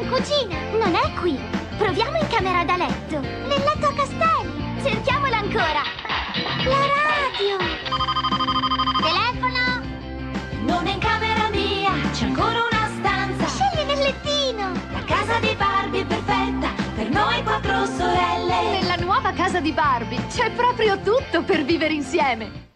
in cucina. Non è qui. Proviamo in camera da letto. Nel letto a castelli. Cerchiamola ancora. La radio. Telefono. Non è in camera mia, c'è ancora una stanza. Scegli nel lettino. La casa di Barbie è perfetta per noi 4 sorelle. Nella nuova casa di Barbie c'è proprio tutto per vivere insieme.